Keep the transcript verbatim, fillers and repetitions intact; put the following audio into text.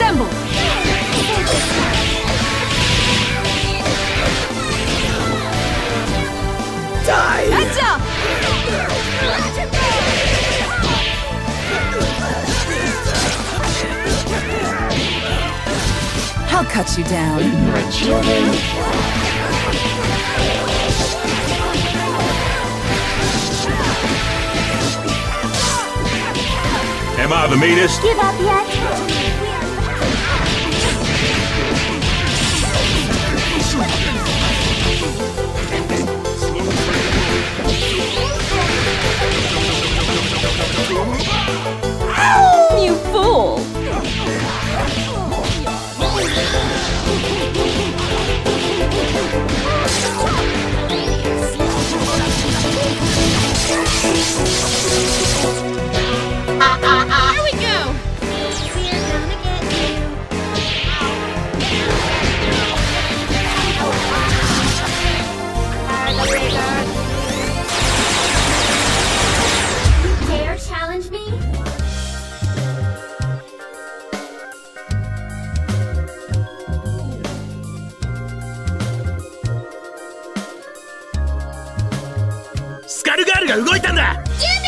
Assemble! Die! Heads up! I'll cut you down. My children. Am I the meanest? Give up yet? You fool! Here we go! We're gonna get you. Dare challenge me? Skullgirl が動いたんだ。 Give